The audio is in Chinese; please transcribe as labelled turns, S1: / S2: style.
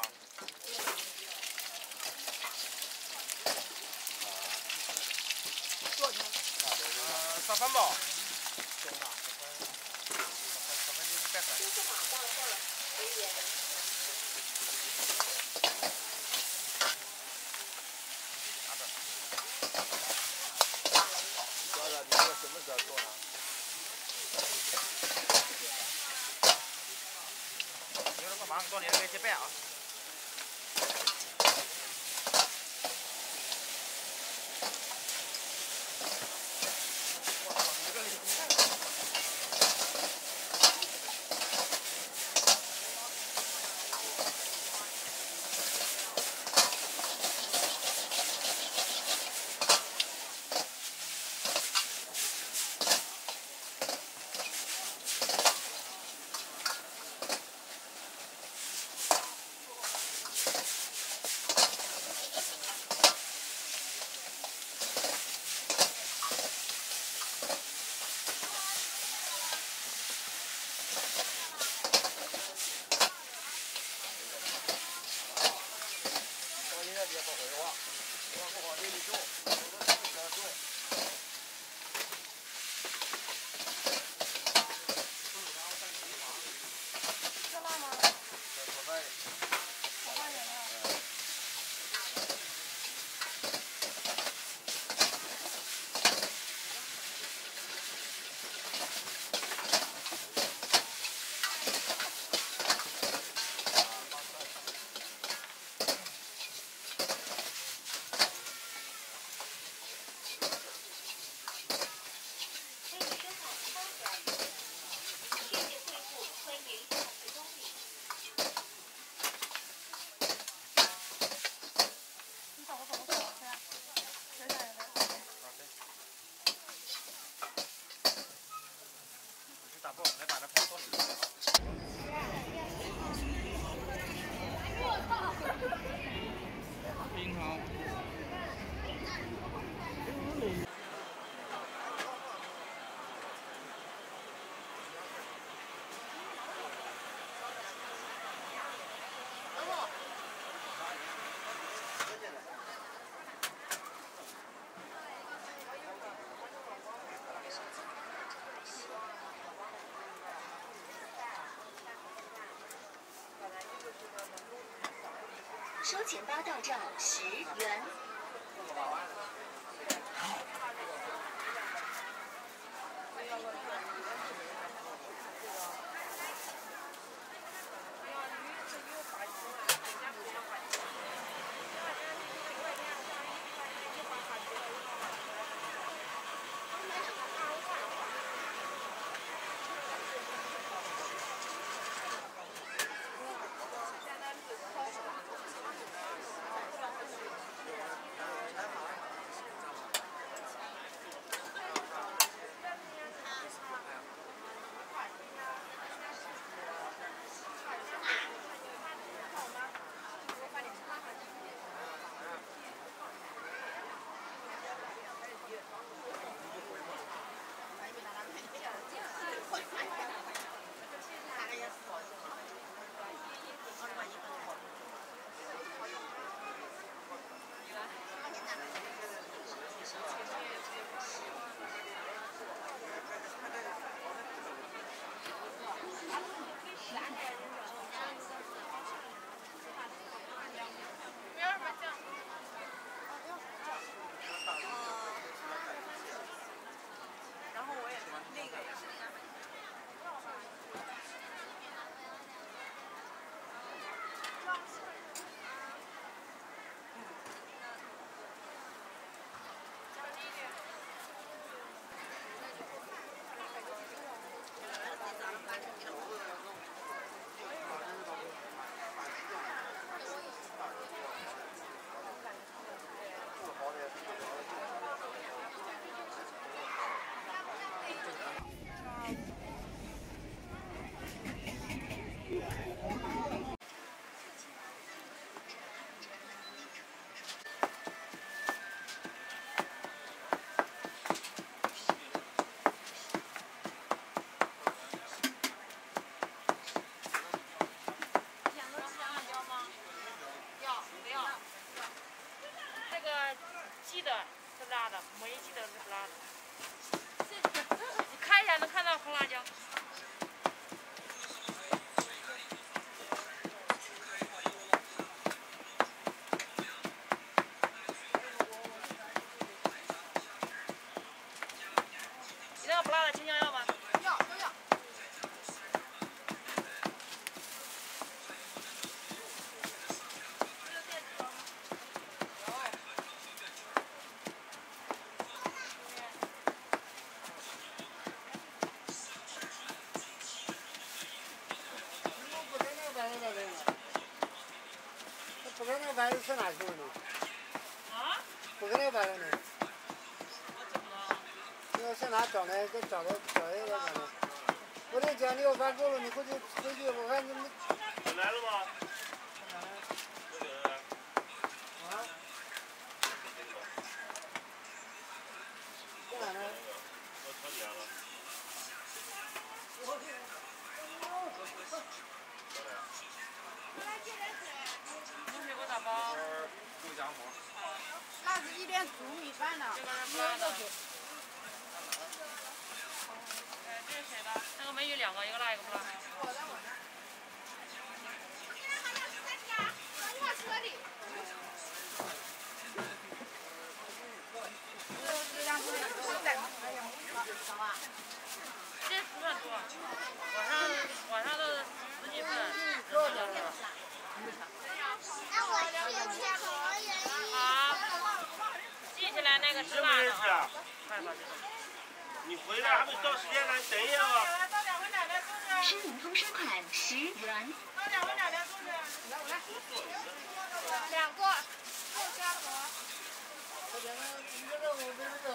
S1: 多少钱？
S2: 3分吧。10分就100块。
S1: 就是马上过了10元。
S3: 哥哥，你这个什么时候做呢？
S2: 有那个马上做你那个结伴啊。
S1: 收钱包到账10元。
S4: 鸡的是辣的，没鸡的是不辣的。你看一下，能看到红辣椒。你那个不辣的青椒要吗？
S5: 要都要。
S6: 不给那个饭是哪去了呢？
S4: 啊？
S6: 不给那个饭了呢？
S4: 我怎么了？
S6: 你要是拿找来，给找一个饭呢。我得讲你要饭够了，你回去，我看你们。
S3: 来了吗？
S6: 啊？在哪呢？
S3: 我操你了！
S4: 东西给我打包。
S2: 肉夹馍。
S5: 那是一边煮米饭呢。
S4: 这个是不辣的。这是谁的？那个美女两个，一个辣一个不辣。
S5: 我的。
S4: 这不算多，晚上都十几份。好，记起来那个是辣的啊。快把这个。
S3: 你回来还没到时间呢，你等一下啊。
S1: 生柠檬生款10元。
S5: 2个，肉夹馍。